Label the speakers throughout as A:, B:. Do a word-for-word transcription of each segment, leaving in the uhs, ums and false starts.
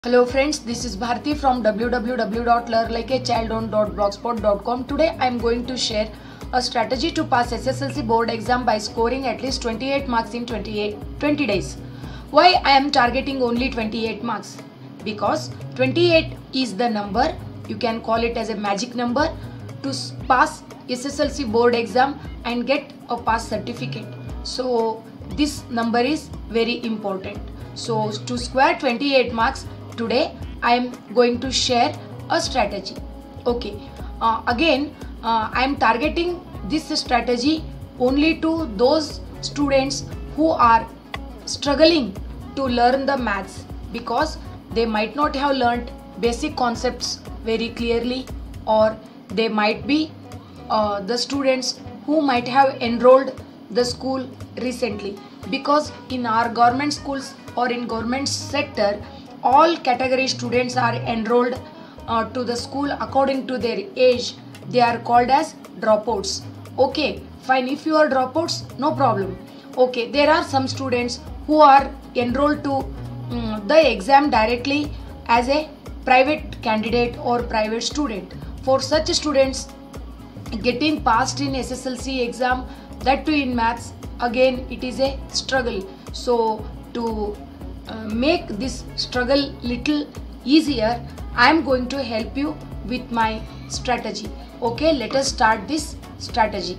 A: Hello friends, this is Bharati from w w w dot learn like a child on dot blogspot dot com. Today I am going to share a strategy to pass S S L C board exam by scoring at least twenty-eight marks in twenty days. Why I am targeting only twenty-eight marks? Because twenty-eight is the number, you can call it as a magic number to pass S S L C board exam and get a pass certificate. So this number is very important. So to square twenty-eight marks, today I am going to share a strategy. Okay, uh, again uh, I am targeting this strategy only to those students who are struggling to learn the maths, because they might not have learnt basic concepts very clearly, or they might be uh, the students who might have enrolled the school recently, because in our government schools or in government sector, all category students are enrolled uh, to the school according to their age. They are called as dropouts. Okay, fine, if you are dropouts, no problem. Okay, there are some students who are enrolled to um, the exam directly as a private candidate or private student. For such students, getting passed in S S L C exam, that too in maths, again it is a struggle. So to uh, make this struggle little easier, I am going to help you with my strategy. Okay, let us start this strategy.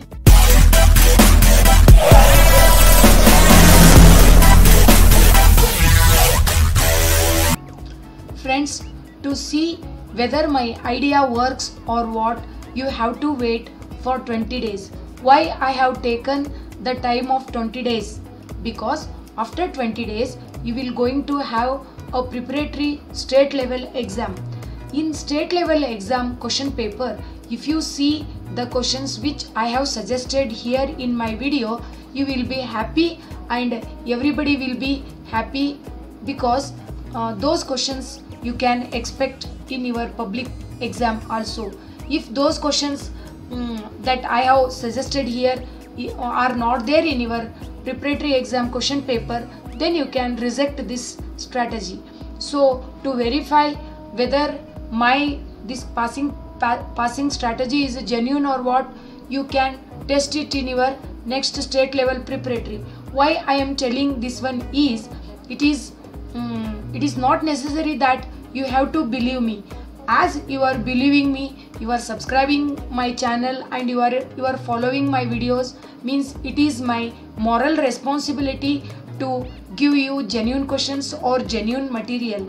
A: Friends, to see whether my idea works or what, you have to wait for twenty days. Why I have taken the time of twenty days? Because after twenty days you will going to have a preparatory state level exam. In state level exam question paper, if you see the questions which I have suggested here in my video, you will be happy and everybody will be happy, because uh, those questions you can expect in your public exam also. If those questions um, that I have suggested here are not there in your preparatory exam question paper, then you can reject this strategy. So to verify whether my this passing pa passing strategy is genuine or what, you can test it in your next state level preparatory. Why I am telling this one is, it is um, it is not necessary that you have to believe me. As you are believing me, you are subscribing my channel and you are you are following my videos, means it is my moral responsibility to give you genuine questions or genuine material.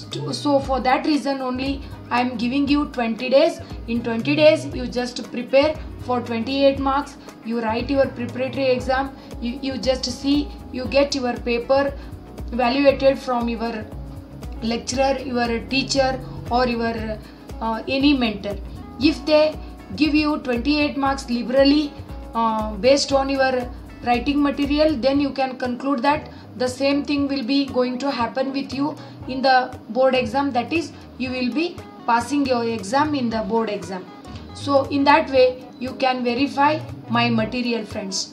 A: So for that reason only I am giving you twenty days. In twenty days you just prepare for twenty-eight marks. You write your preparatory exam. You, you just see, you get your paper evaluated from your lecturer, your teacher, or your uh, any mentor. If they give you twenty-eight marks liberally uh, based on your writing material, then you can conclude that the same thing will be going to happen with you in the board exam, that is, you will be passing your exam in the board exam. So in that way you can verify my material, friends.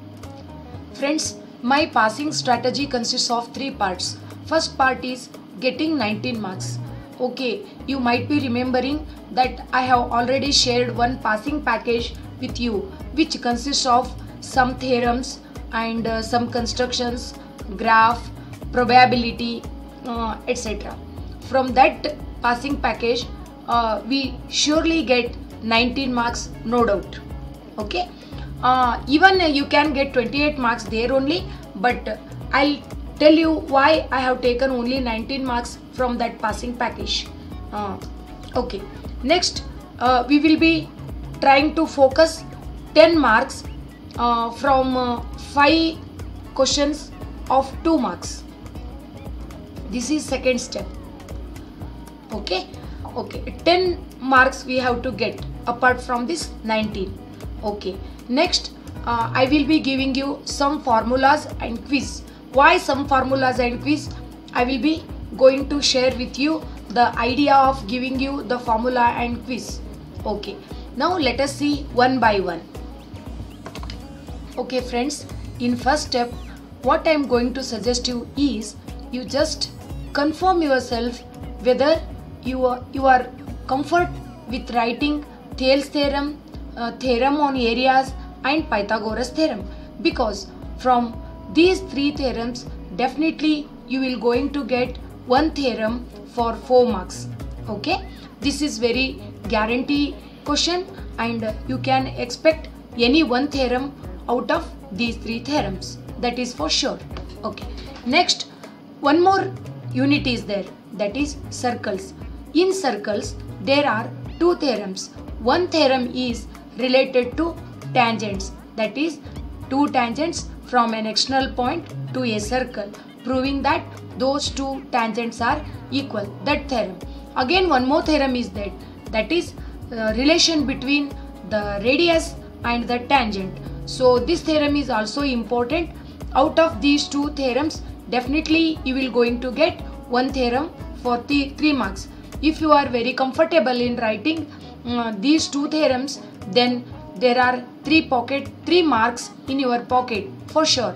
A: Friends, my passing strategy consists of three parts. First part is getting nineteen marks. Okay, you might be remembering that I have already shared one passing package with you, which consists of some theorems and uh, some constructions, graph, probability, uh, et cetera. From that passing package, uh, we surely get nineteen marks, no doubt. Okay, uh, even uh, you can get twenty-eight marks there only, but uh, I'll tell you why I have taken only nineteen marks from that passing package. Uh, okay, next uh, we will be trying to focus ten marks uh, from uh, five questions of two marks. This is second step. Okay, okay, ten marks we have to get apart from this nineteen. Okay, next uh, I will be giving you some formulas and quiz. Why some formulas and quiz? I will be going to share with you the idea of giving you the formula and quiz. Okay, now let us see one by one. Okay friends, in first step, what I am going to suggest you is, you just confirm yourself whether you are, you are comfort with writing Thales theorem, uh, theorem on areas and Pythagoras theorem, because from these three theorems definitely you will going to get one theorem for four marks. Okay, this is very guarantee question, and you can expect any one theorem out of these three theorems, that is for sure. Okay, next one more unit is there, that is circles. In circles there are two theorems. One theorem is related to tangents, that is two tangents from an external point to a circle, proving that those two tangents are equal, that theorem. Again one more theorem is that, that is uh, relation between the radius and the tangent. So this theorem is also important. Out of these two theorems definitely you will going to get one theorem for the three marks. If you are very comfortable in writing uh, these two theorems, then there are three pocket three marks in your pocket for sure.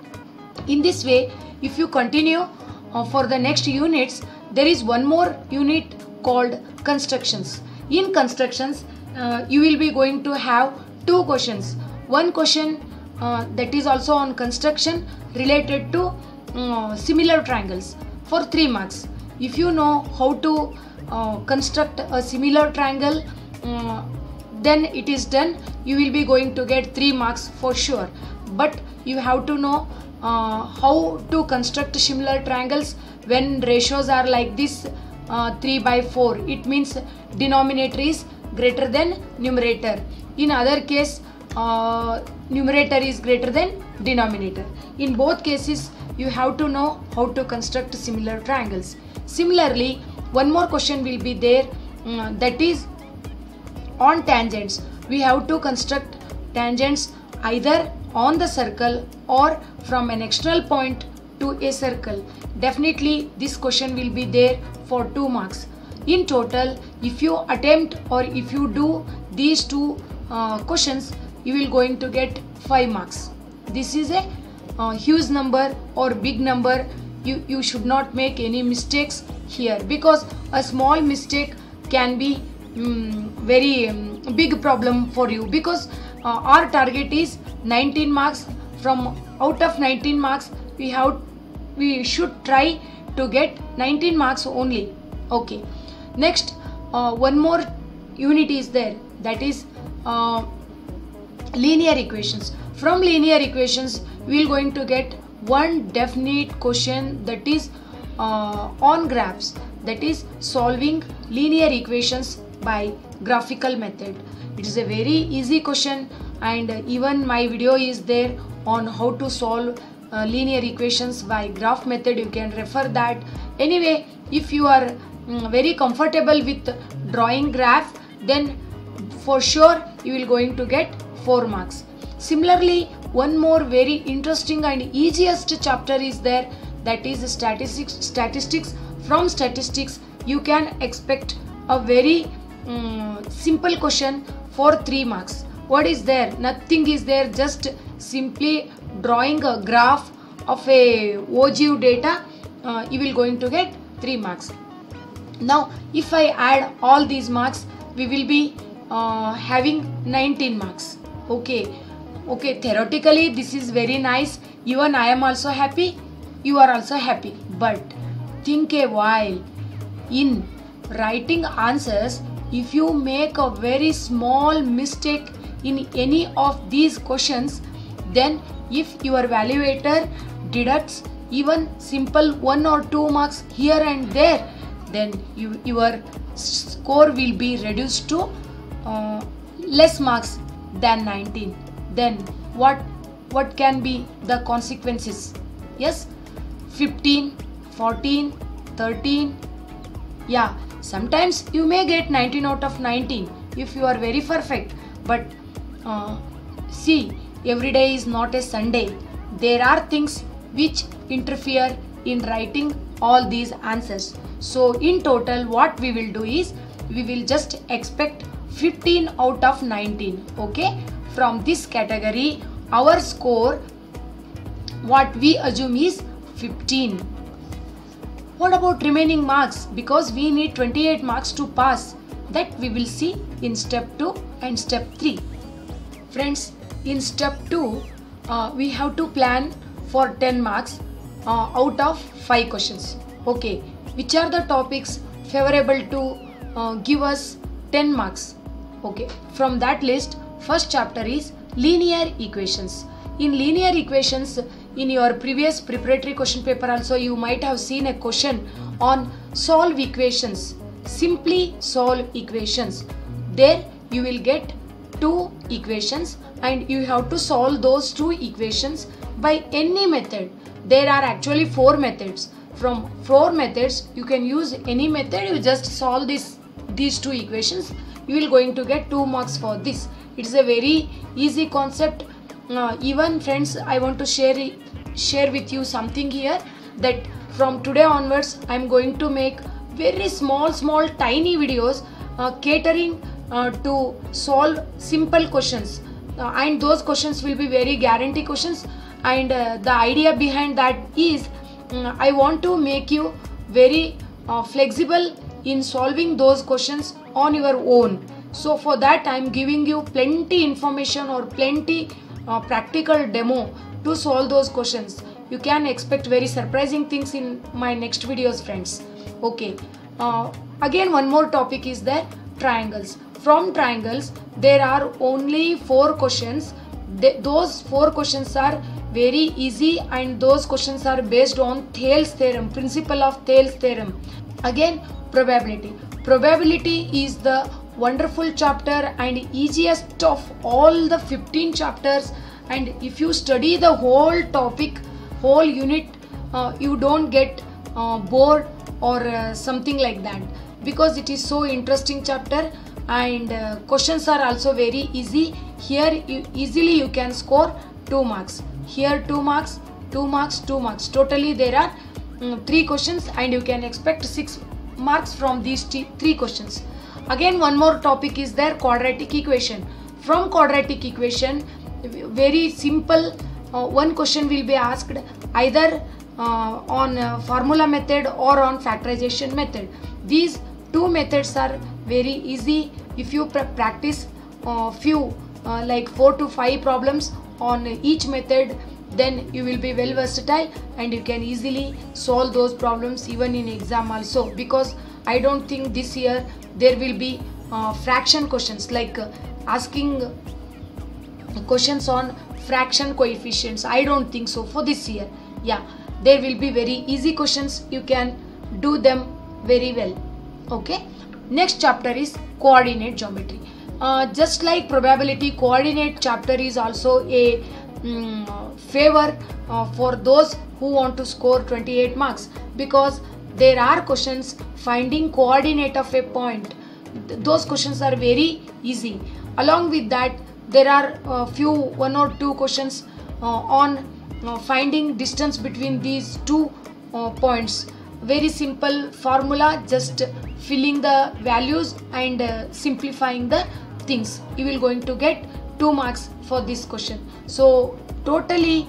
A: In this way, if you continue uh, for the next units, there is one more unit called constructions. In constructions uh, you will be going to have two questions. One question uh, that is also on construction related to uh, similar triangles for three marks. If you know how to uh, construct a similar triangle, uh, then it is done. You will be going to get three marks for sure. But you have to know uh, how to construct similar triangles when ratios are like this, uh, three by four. It means denominator is greater than numerator. In other case, uh, numerator is greater than denominator. In both cases, you have to know how to construct similar triangles. Similarly, one more question will be there, um, that is on tangents. We have to construct tangents either on the circle or from an external point to a circle. Definitely this question will be there for two marks. In total, if you attempt or if you do these two uh, questions, you will going to get five marks. This is a uh, huge number or big number. You, you should not make any mistakes here, because a small mistake can be um, very um, big problem for you, because uh, our target is nineteen marks. From out of nineteen marks, we have we should try to get nineteen marks only. Okay, next uh, one more unit is there, that is uh, linear equations. From linear equations we will going to get one definite question, that is uh, on graphs, that is solving linear equations by graphical method. It is a very easy question, and even my video is there on how to solve uh, linear equations by graph method. You can refer that. Anyway, if you are um, very comfortable with drawing graph, then for sure you will going to get four marks. Similarly, one more very interesting and easiest chapter is there, that is statistics. Statistics. From statistics you can expect a very um, simple question for three marks. What is there? Nothing is there, just simply drawing a graph of a ogive data. Uh, you will going to get three marks. Now if I add all these marks, we will be uh, having nineteen marks. Okay, okay, theoretically this is very nice. Even I am also happy, you are also happy. But think a while. In writing answers, if you make a very small mistake in any of these questions, then if your evaluator deducts even simple one or two marks here and there, then you, your score will be reduced to uh, less marks than nineteen. Then what what can be the consequences? Yes, fifteen, fourteen, thirteen. Yeah, sometimes you may get nineteen out of nineteen if you are very perfect. But uh, see, every day is not a Sunday. There are things which interfere in writing all these answers. So in total what we will do is, we will just expect fifteen out of nineteen. Okay, from this category our score, what we assume is fifteen. What about remaining marks? Because we need twenty-eight marks to pass. That we will see in step two and step three. Friends, in step two, uh, we have to plan for ten marks uh, out of five questions. Okay, which are the topics favorable to uh, give us ten marks? Okay, from that list, first chapter is linear equations. In linear equations, in your previous preparatory question paper also, you might have seen a question on solve equations. Simply solve equations. There you will get two equations and you have to solve those two equations by any method. There are actually four methods. From four methods, you can use any method. You just solve this these two equations. You will going to get two marks for this. It's a very easy concept. Uh, even friends, I want to share share with you something here, that from today onwards I am going to make very small small tiny videos uh, catering uh, to solve simple questions, uh, and those questions will be very guarantee questions. And uh, the idea behind that is uh, I want to make you very uh, flexible in solving those questions on your own. So for that I am giving you plenty information or plenty uh, practical demo to solve those questions. You can expect very surprising things in my next videos, friends. Okay, uh, again one more topic is there, triangles. From triangles there are only four questions. They, those four questions are very easy, and those questions are based on Thayer's theorem, principle of Thayer's theorem. Again, probability. Probability is the wonderful chapter and easiest of all the fifteen chapters, and if you study the whole topic, whole unit, uh, you don't get uh, bored or uh, something like that, because it is so interesting chapter, and uh, questions are also very easy. Here you, easily you can score two marks. Here two marks, two marks, two marks. Totally there are um, three questions, and you can expect six marks from these three questions. Again one more topic is there, quadratic equation. From quadratic equation, very simple, uh, one question will be asked either uh, on uh, formula method or on factorization method. These two methods are very easy. If you pr practice uh, few uh, like four to five problems on each method, then you will be well versatile and you can easily solve those problems even in exam also. Because I don't think this year there will be uh, fraction questions, like uh, asking questions on fraction coefficients. I don't think so for this year. Yeah, there will be very easy questions. You can do them very well. Okay, next chapter is coordinate geometry. Uh, just like probability, coordinate chapter is also a um, favor uh, for those who want to score twenty-eight marks, because there are questions finding coordinate of a point. Th those questions are very easy. Along with that, there are a few one or two questions uh, on uh, finding distance between these two uh, points. Very simple formula, just filling the values and uh, simplifying the things. You will going to get two marks for this question. So totally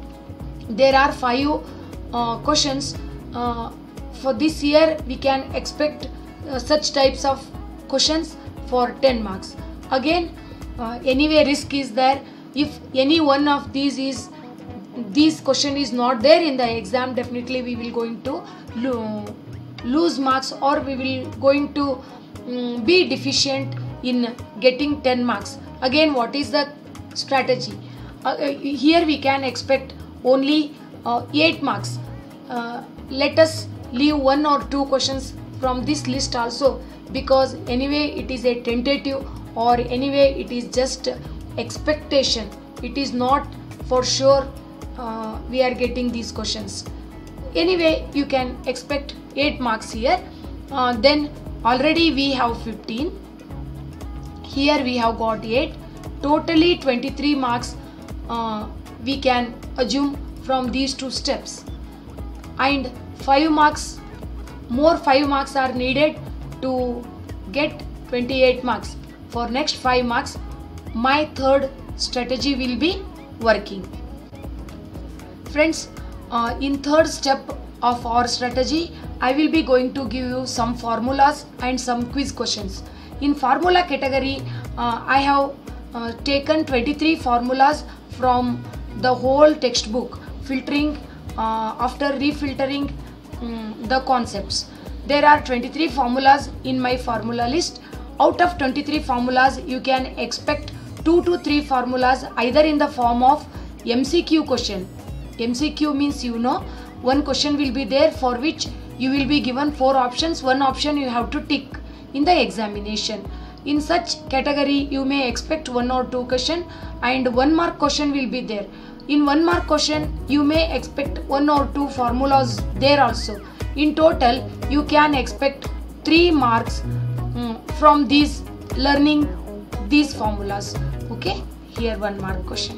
A: there are five uh, questions. Uh, for this year we can expect uh, such types of questions for ten marks. Again, uh, anyway risk is there. If any one of these is this question is not there in the exam, definitely we will going to lo lose marks, or we will going to um, be deficient in getting ten marks. Again, what is the strategy? Uh, here we can expect only uh, eight marks. Uh, let us leave one or two questions from this list also, because anyway it is a tentative, or anyway it is just expectation. It is not for sure uh, we are getting these questions. Anyway, you can expect eight marks here. Uh, then already we have fifteen. Here we have got eight. Totally twenty-three marks uh, we can assume from these two steps. And five marks, more five marks are needed to get twenty-eight marks. For next five marks, my third strategy will be working. Friends, uh, in third step of our strategy, I will be going to give you some formulas and some quiz questions. In formula category, uh, I have uh, taken twenty-three formulas from the whole textbook, filtering uh, after refiltering um, the concepts. There are twenty-three formulas in my formula list. Out of twenty-three formulas, you can expect two to three formulas either in the form of M C Q question. M C Q means, you know, one question will be there for which you will be given four options. One option you have to tick in the examination. In such category, you may expect one or two question, and one mark question will be there. In one mark question, you may expect one or two formulas there also. In total, you can expect three marks um, from these learning these formulas. Okay, here one mark question.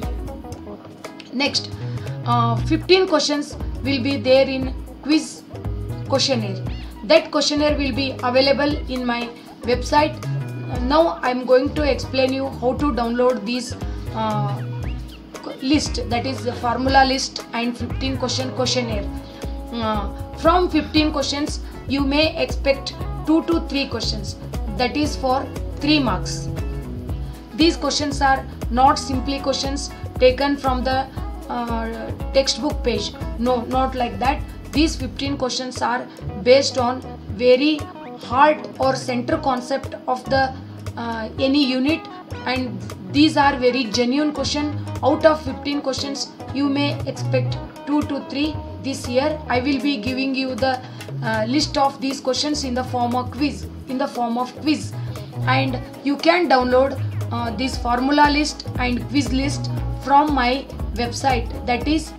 A: Next, uh, fifteen questions will be there in quiz questionnaire. That questionnaire will be available in my website. Now I am going to explain you how to download this uh, list, that is the formula list and fifteen question questionnaire. Uh, from fifteen questions, you may expect two to three questions, that is for three marks. These questions are not simply questions taken from the uh, textbook page. No, not like that. These fifteen questions are based on very heart or center concept of the uh, any unit, and these are very genuine question. Out of fifteen questions, you may expect two to three. This year I will be giving you the uh, list of these questions in the form of quiz in the form of quiz and you can download uh, this formula list and quiz list from my website, that is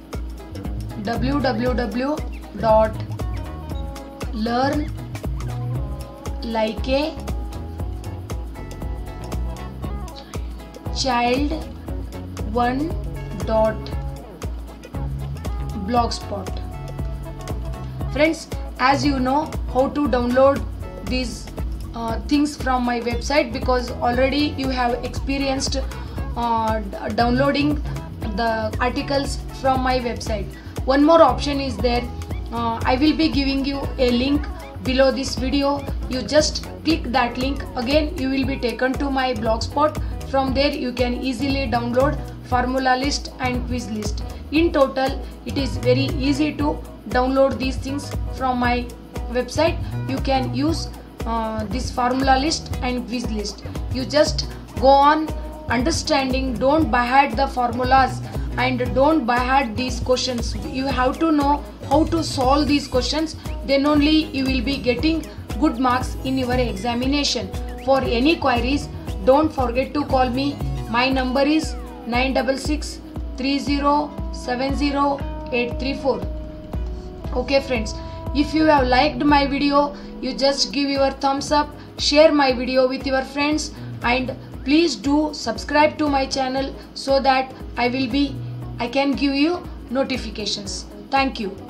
A: w w w dot learn like a child one dot blogspot. Friends, as you know how to download these uh, things from my website, because already you have experienced uh, downloading the articles from my website. One more option is there. uh, I will be giving you a link below this video. You just click that link. Again, you will be taken to my blogspot. From there you can easily download formula list and quiz list. In total, it is very easy to download these things from my website. You can use uh, this formula list and quiz list. You just go on understanding. Don't by heart the formulas and don't by heart these questions. You have to know how to solve these questions. Then only you will be getting good marks in your examination. For any queries, don't forget to call me. My number is nine six six, three zero seven zero eight three four. Okay friends, if you have liked my video, you just give your thumbs up, share my video with your friends, and please do subscribe to my channel so that I will be I can give you notifications. Thank you.